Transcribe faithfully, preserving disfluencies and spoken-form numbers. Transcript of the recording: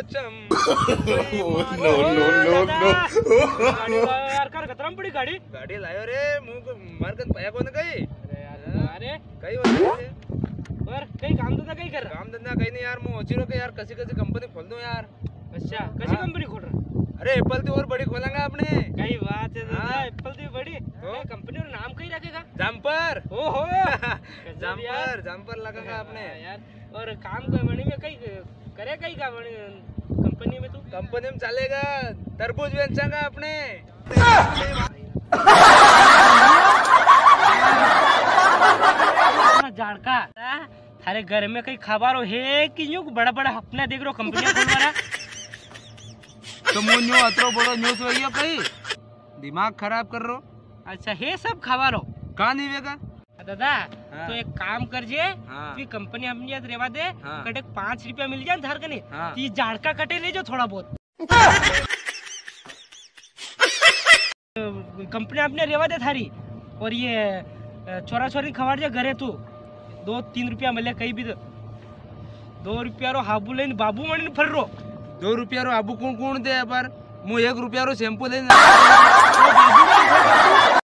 चम। No no no no यार कर खतरा में पड़ी गाड़ी गाड़ी लायो रे मुंह को मार कर पाया कौन कहीं। अरे यार अरे कहीं होता है और कहीं काम धंधा कहीं कर रहा काम धंधा कहीं नहीं यार। मुंह ओचिरो के यार कसी कसी कंपनी खोल दूं यार। अच्छा कैसी कंपनी खोल रहा अरे एप्पल तो और बड़ी खोलेंगे आपने। कई बात है दादा हाँ। एप्पल तो बड़ी तो कंपनी और नाम कहीं रखेगा जम्पर। ओहो जम्पर जम्पर लगागा आपने यार। और काम करने में कहीं करे कहीं का कंपनी में तू कंपनी में चलेगा तरबूज बेचेगा अपने। झाड़का थारे घर में कहीं खबर है कि यूं बड़ा बड़ा अपना देख रो कंपनी खोल रहा तो मुंह न्यू अतरो बड़ो न्यूज़ वही है कहीं दिमाग खराब कर रो। अच्छा हे सब खबर हो कहाँ नहीं वेगा दादा हाँ। तो एक काम कर जे हाँ। फिर कंपनी अपनी याद रेवा दे हाँ। कटे पाँच रुपया मिल जाए धार कने हाँ। ती झाड़का कटे ले जो थोड़ा बहुत कंपनी अपने रेवा दे थारी। और ये छोरा छोरी खबर जे घरे तू दो तीन रुपया मिले कहीं भी तो दो रुपया रो हाबू लेन बाबू मणि फर रो दो रुपया रो आबू कौन कौन दे पर मुँह एक रुपया रो शैम्पू लेना।